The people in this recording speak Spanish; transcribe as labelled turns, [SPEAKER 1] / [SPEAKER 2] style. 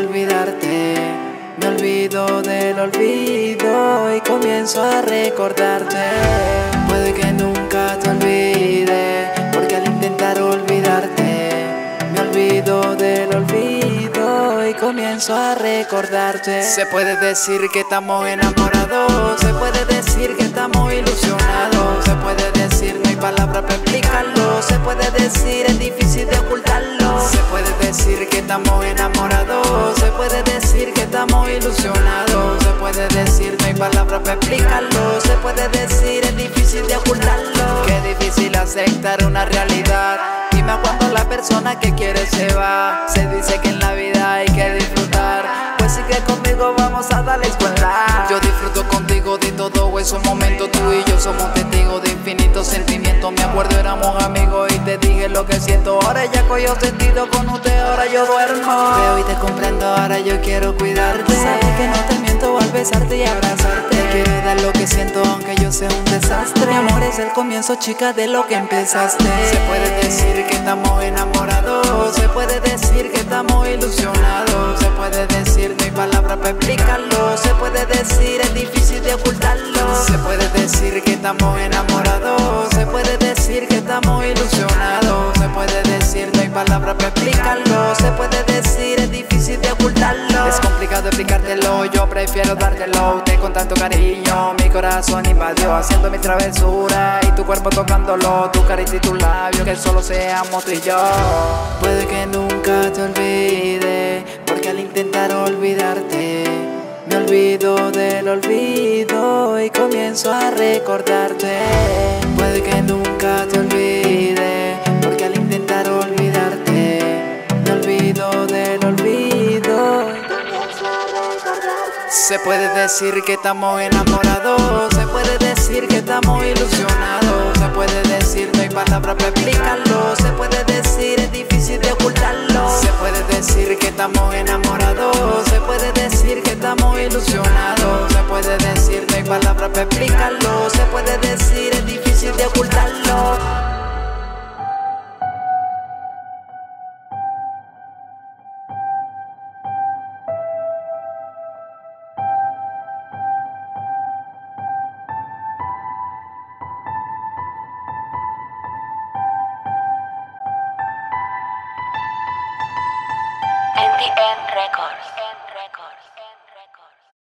[SPEAKER 1] olvidarte. Me olvido del olvido y comienzo a recordarte. Puede que nunca te olvide, porque al intentar olvidarte me olvido del olvido y comienzo a recordarte. Se puede decir que estamos enamorados, se puede decir que estamos ilusionados, se puede decir no hay palabras para explicarlo, se puede decir es difícil de ocultarlo. Se puede decir que estamos enamorados, se puede decir que estamos ilusionados, se puede decir no hay palabras para explicarlo, se puede decir es difícil de ocultarlo. Qué difícil aceptar una realidad, y más cuando la persona que quiere se va. Se dice que en la vida hay que disfrutar, pues sigue conmigo, vamos a darle escuela. Yo disfruto contigo de todo esos momentos, tú y yo somos testigos de infinitos sentimientos. Me acuerdo éramos amigos y te dije lo que siento, ahora ya cogió sentido con usted, ahora yo duermo. Veo y te comprendo, ahora yo quiero cuidarte. Sabes que no te miento al besarte y abrazarte. Te quiero dar lo que siento aunque yo sea un desastre. Mi amor es el comienzo, chica, de lo que empezaste. Se puede decir que estamos enamorados, se puede decir que estamos ilusionados, se puede decir no hay palabras para explicarlo, se puede decir es difícil de ocultarlo. Se puede decir que estamos enamorados, se puede decir que estamos ilusionados, se puede decir no hay palabras para explicarlo, se puede decir es difícil de ocultarlo. Es complicado explicártelo, yo prefiero dártelo. Usted con tanto cariño mi corazón invadió, haciendo mi travesura y tu cuerpo tocándolo, tu carita y tu labio, que solo seamos tú y yo. Puede que nunca te olvide, porque al intentar olvidarte me olvido del olvido y comienzo a recordarte. Puede que nunca te olvide, porque al intentar olvidarte me olvido del olvido. Se puede decir que estamos enamorados, se puede decir que estamos ilusionados, se puede decir no hay palabras para explicarlo, se puede decir es difícil de ocultarlo. Se puede decir que estamos enamorados, se puede decir que estamos ilusionados, se puede decir no hay palabras para explicarlo, se puede decir es difícil de ocultarlo.
[SPEAKER 2] NTN Records.